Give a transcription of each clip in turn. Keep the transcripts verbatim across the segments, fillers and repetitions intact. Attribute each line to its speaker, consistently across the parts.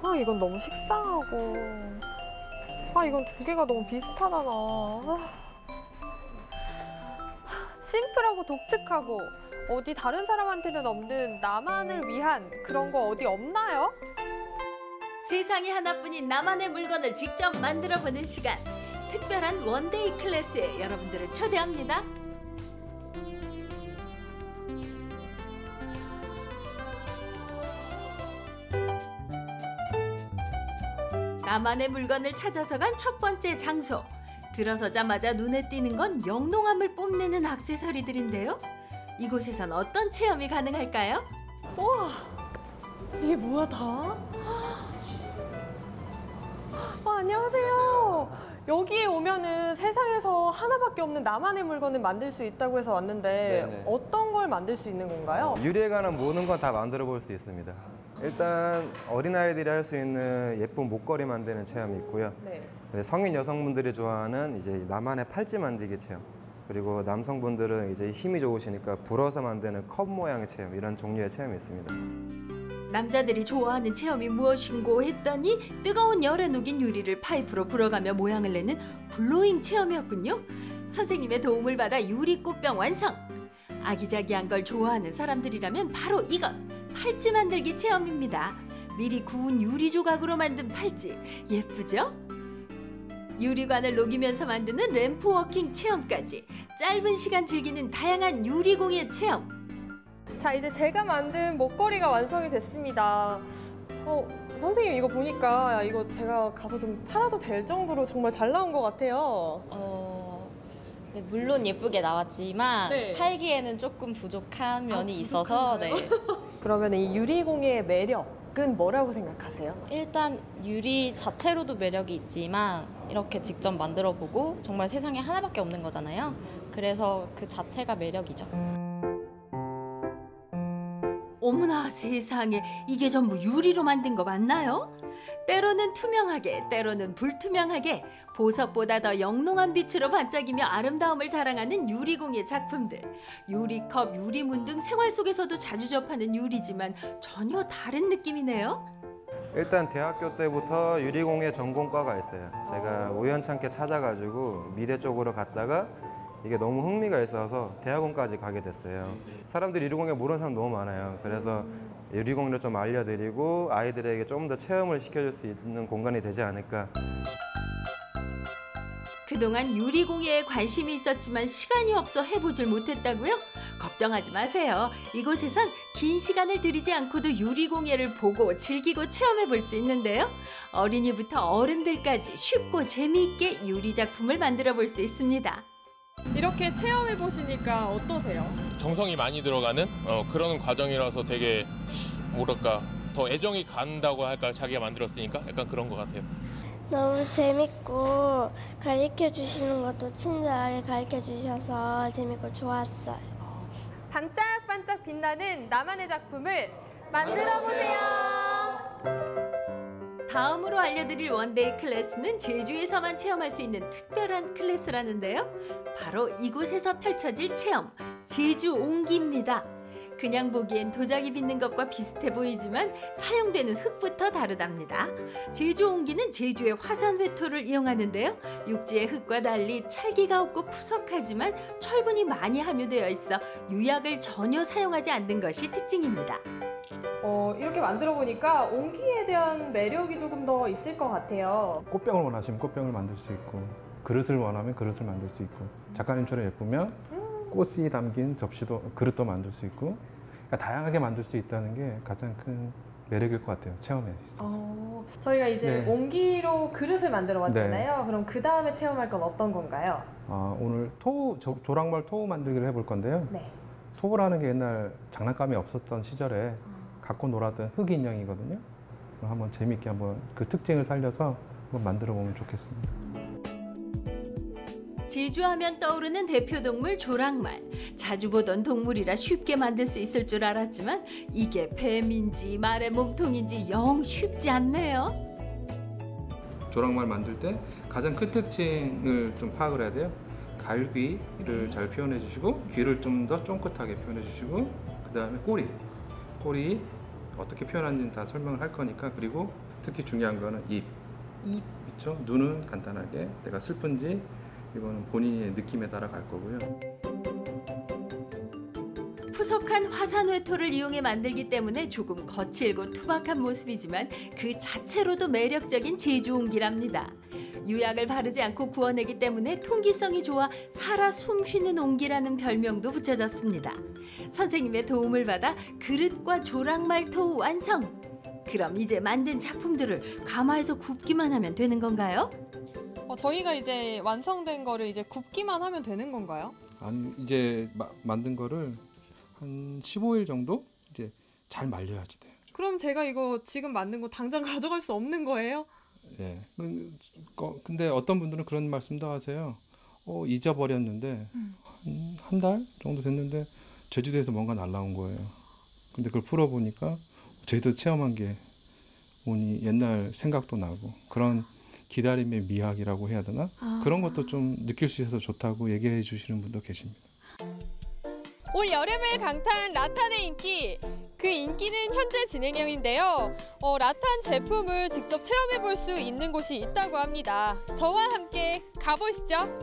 Speaker 1: 아, 이건 너무 식상하고. 아, 이건 두 개가 너무 비슷하잖아. 아. 심플하고 독특하고 어디 다른 사람한테는 없는 나만을 위한 그런 거 어디 없나요?
Speaker 2: 세상에 하나뿐인 나만의 물건을 직접 만들어보는 시간. 특별한 원데이 클래스에 여러분들을 초대합니다. 나만의 물건을 찾아서 간 첫 번째 장소. 들어서자마자 눈에 띄는 건 영롱함을 뽐내는 액세서리들인데요. 이곳에선 어떤 체험이 가능할까요?
Speaker 1: 우와, 이게 뭐야 다? 아, 안녕하세요. 여기에 오면은 세상에서 하나밖에 없는 나만의 물건을 만들 수 있다고 해서 왔는데
Speaker 3: 네네.
Speaker 1: 어떤 걸 만들 수 있는 건가요?
Speaker 3: 유리에 관한 모든 건 다 만들어 볼 수 있습니다. 일단 어린아이들이 할 수 있는 예쁜 목걸이 만드는 체험이 있고요.
Speaker 1: 네.
Speaker 3: 네, 성인 여성분들이 좋아하는 이제 나만의 팔찌 만들기 체험. 그리고 남성분들은 이제 힘이 좋으시니까 불어서 만드는 컵 모양의 체험, 이런 종류의 체험이 있습니다.
Speaker 2: 남자들이 좋아하는 체험이 무엇인고 했더니 뜨거운 열에 녹인 유리를 파이프로 불어가며 모양을 내는 블로잉 체험이었군요. 선생님의 도움을 받아 유리 꽃병 완성. 아기자기한 걸 좋아하는 사람들이라면 바로 이것, 팔찌 만들기 체험입니다. 미리 구운 유리 조각으로 만든 팔찌, 예쁘죠? 유리관을 녹이면서 만드는 램프 워킹 체험까지 짧은 시간 즐기는 다양한 유리공예 체험.
Speaker 1: 자, 이제 제가 만든 목걸이가 완성이 됐습니다. 어, 선생님 이거 보니까 이거 제가 가서 좀 팔아도 될 정도로 정말 잘 나온 것 같아요.
Speaker 4: 어, 네, 물론 예쁘게 나왔지만
Speaker 1: 네.
Speaker 4: 팔기에는 조금 부족한 면이
Speaker 1: 아,
Speaker 4: 있어서 네.
Speaker 1: 그러면 이 유리공예의 매력은 뭐라고 생각하세요?
Speaker 4: 일단 유리 자체로도 매력이 있지만 이렇게 직접 만들어보고 정말 세상에 하나밖에 없는 거잖아요. 그래서 그 자체가 매력이죠.
Speaker 2: 어머나 세상에, 이게 전부 유리로 만든 거 맞나요? 때로는 투명하게, 때로는 불투명하게 보석보다 더 영롱한 빛으로 반짝이며 아름다움을 자랑하는 유리공예 작품들. 유리컵, 유리문 등 생활 속에서도 자주 접하는 유리지만 전혀 다른 느낌이네요.
Speaker 3: 일단 대학교 때부터 유리공예 전공과가 있어요. 제가 우연찮게 찾아가지고 미대 쪽으로 갔다가 이게 너무 흥미가 있어서 대학원까지 가게 됐어요. 사람들이 유리공예 모르는 사람 너무 많아요. 그래서 유리공예를 좀 알려드리고 아이들에게 좀 더 체험을 시켜줄 수 있는 공간이 되지 않을까.
Speaker 2: 그동안 유리공예에 관심이 있었지만 시간이 없어 해보질 못했다고요? 걱정하지 마세요. 이곳에선 긴 시간을 들이지 않고도 유리공예를 보고 즐기고 체험해볼 수 있는데요. 어린이부터 어른들까지 쉽고 재미있게 유리 작품을 만들어 볼 수 있습니다.
Speaker 1: 이렇게 체험해 보시니까 어떠세요?
Speaker 5: 정성이 많이 들어가는 어, 그런 과정이라서 되게 뭐랄까 더 애정이 간다고 할까, 자기가 만들었으니까 약간 그런 것 같아요.
Speaker 6: 너무 재밌고 가르쳐 주시는 것도 친절하게 가르쳐 주셔서 재밌고 좋았어요.
Speaker 1: 반짝반짝 빛나는 나만의 작품을 만들어 보세요.
Speaker 2: 다음으로 알려드릴 원데이 클래스는 제주에서만 체험할 수 있는 특별한 클래스라는데요. 바로 이곳에서 펼쳐질 체험, 제주 옹기입니다. 그냥 보기엔 도자기 빚는 것과 비슷해 보이지만 사용되는 흙부터 다르답니다. 제주 옹기는 제주의 화산 회토를 이용하는데요. 육지의 흙과 달리 찰기가 없고 푸석하지만 철분이 많이 함유되어 있어 유약을 전혀 사용하지 않는 것이 특징입니다.
Speaker 1: 어, 이렇게 만들어 보니까 옹기에 대한 매력이 조금 더 있을 것 같아요.
Speaker 7: 꽃병을 원하시면 꽃병을 만들 수 있고, 그릇을 원하면 그릇을 만들 수 있고, 작가님처럼 예쁘면 꽃이 담긴 접시도, 그릇도 만들 수 있고, 그러니까 다양하게 만들 수 있다는 게 가장 큰 매력일 것 같아요. 체험에 있어서.
Speaker 1: 어, 저희가 이제
Speaker 7: 네.
Speaker 1: 옹기로 그릇을 만들어 봤잖아요.
Speaker 7: 네.
Speaker 1: 그럼 그 다음에 체험할 건 어떤 건가요?
Speaker 7: 아, 오늘 토우, 조, 조랑말 토우 만들기를 해볼 건데요.
Speaker 1: 네.
Speaker 7: 토우라는 게 옛날 장난감이 없었던 시절에 갖고 놀았던 흙 인형이거든요. 그럼 한번 재미있게 한번 그 특징을 살려서 한번 만들어 보면 좋겠습니다.
Speaker 2: 제주하면 떠오르는 대표 동물 조랑말. 자주 보던 동물이라 쉽게 만들 수 있을 줄 알았지만 이게 뱀인지 말의 몸통인지 영 쉽지 않네요.
Speaker 7: 조랑말 만들 때 가장 큰 특징을 좀 파악을 해야 돼요. 갈귀를 잘 표현해 주시고, 귀를 좀 더 쫑긋하게 표현해 주시고, 그 다음에 꼬리. 꼬리 어떻게 표현하는지는 다 설명을 할 거니까, 그리고 특히 중요한 거는 입. 입. 그렇죠? 눈은 간단하게 내가 슬픈지 이거는 본인의 느낌에 따라 갈 거고요.
Speaker 2: 푸석한 화산 회토를 이용해 만들기 때문에 조금 거칠고 투박한 모습이지만 그 자체로도 매력적인 제주 옹기랍니다. 유약을 바르지 않고 구워내기 때문에 통기성이 좋아 살아 숨쉬는 옹기라는 별명도 붙여졌습니다. 선생님의 도움을 받아 그릇과 조랑말토 완성! 그럼 이제 만든 작품들을 가마에서 굽기만 하면 되는 건가요?
Speaker 1: 어, 저희가 이제 완성된 거를 이제 굽기만 하면 되는 건가요?
Speaker 7: 아니 이제 마, 만든 거를 한 십오 일 정도 이제 잘 말려야지 돼요.
Speaker 1: 그럼 제가 이거 지금 만든 거 당장 가져갈 수 없는 거예요?
Speaker 7: 예. 근데 어떤 분들은 그런 말씀도 하세요. 어, 잊어버렸는데
Speaker 1: 음.
Speaker 7: 한 달 정도 됐는데 제주도에서 뭔가 날라온 거예요. 근데 그걸 풀어보니까 저희도 체험한 게 오니 옛날 생각도 나고 그런 기다림의 미학이라고 해야 되나?
Speaker 1: 아.
Speaker 7: 그런 것도 좀 느낄 수 있어서 좋다고 얘기해 주시는 분도 계십니다.
Speaker 1: 올 여름을 강타한 라탄의 인기. 그 인기는 현재 진행형인데요. 어, 라탄 제품을 직접 체험해 볼 수 있는 곳이 있다고 합니다. 저와 함께 가보시죠.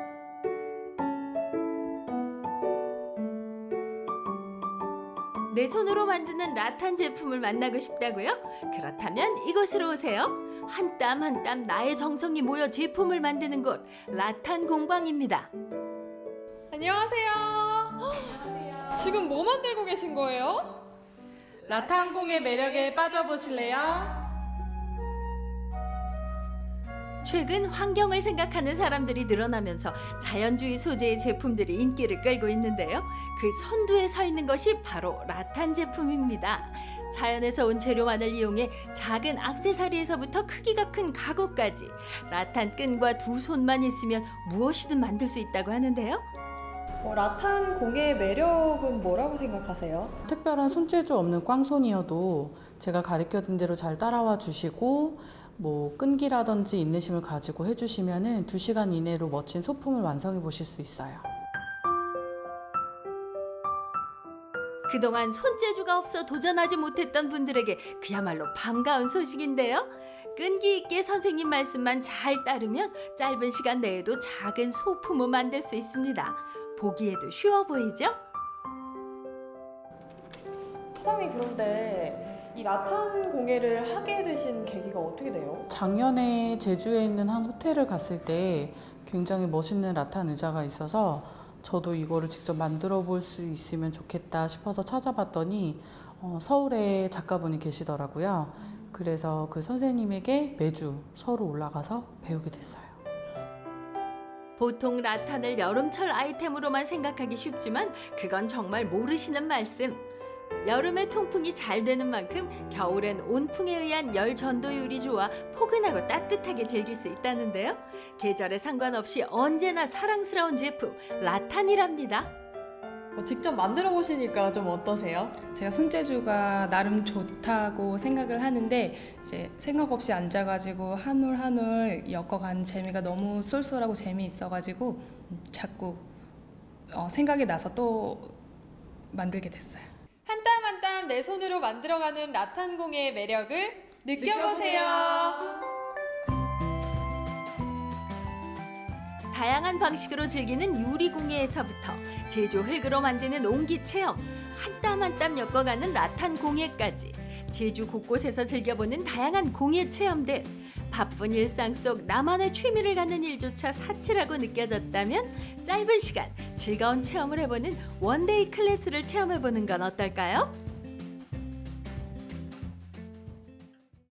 Speaker 2: 내 손으로 만드는 라탄 제품을 만나고 싶다고요? 그렇다면 이곳으로 오세요. 한 땀 한 땀 나의 정성이 모여 제품을 만드는 곳 라탄 공방입니다.
Speaker 1: 안녕하세요. 안녕하세요. 지금 뭐 만들고 계신 거예요?
Speaker 8: 라탄공의 매력에 빠져보실래요?
Speaker 2: 최근 환경을 생각하는 사람들이 늘어나면서 자연주의 소재의 제품들이 인기를 끌고 있는데요. 그 선두에 서 있는 것이 바로 라탄 제품입니다. 자연에서 온 재료만을 이용해 작은 액세서리에서부터 크기가 큰 가구까지 라탄 끈과 두 손만 있으면 무엇이든 만들 수 있다고 하는데요.
Speaker 1: 어, 라탄 공예의 매력은 뭐라고 생각하세요?
Speaker 8: 특별한 손재주 없는 꽝손이어도 제가 가르쳐준 대로 잘 따라와 주시고 뭐 끈기라든지 인내심을 가지고 해주시면은 두 시간 이내로 멋진 소품을 완성해 보실 수 있어요.
Speaker 2: 그동안 손재주가 없어 도전하지 못했던 분들에게 그야말로 반가운 소식인데요. 끈기 있게 선생님 말씀만 잘 따르면 짧은 시간 내에도 작은 소품을 만들 수 있습니다. 보기에도 쉬워 보이죠?
Speaker 1: 사장님, 그런데 이 라탄 공예를 하게 되신 계기가 어떻게 돼요?
Speaker 8: 작년에 제주에 있는 한 호텔을 갔을 때 굉장히 멋있는 라탄 의자가 있어서 저도 이거를 직접 만들어 볼 수 있으면 좋겠다 싶어서 찾아봤더니 어, 서울에 작가분이 계시더라고요. 그래서 그 선생님에게 매주 서울 올라가서 배우게 됐어요.
Speaker 2: 보통 라탄을 여름철 아이템으로만 생각하기 쉽지만 그건 정말 모르시는 말씀. 여름에 통풍이 잘 되는 만큼 겨울엔 온풍에 의한 열 전도율이 좋아 포근하고 따뜻하게 즐길 수 있다는데요. 계절에 상관없이 언제나 사랑스러운 제품 라탄이랍니다.
Speaker 1: 어, 직접 만들어 보시니까 좀 어떠세요?
Speaker 9: 제가 손재주가 나름 좋다고 생각을 하는데 이제 생각 없이 앉아가지고 한 올 한 올 엮어가는 재미가 너무 쏠쏠하고 재미있어가지고 자꾸 어, 생각이 나서 또 만들게 됐어요.
Speaker 1: 한 땀 한 땀 내 손으로 만들어가는 라탄 공예의 매력을 느껴보세요.
Speaker 2: 다양한 방식으로 즐기는 유리공예에서부터 제조 흙으로 만드는 옹기 체험, 한 땀 한 땀 엮어가는 라탄 공예까지 제주 곳곳에서 즐겨보는 다양한 공예 체험들. 바쁜 일상 속 나만의 취미를 갖는 일조차 사치라고 느껴졌다면 짧은 시간 즐거운 체험을 해보는 원데이 클래스를 체험해보는 건 어떨까요?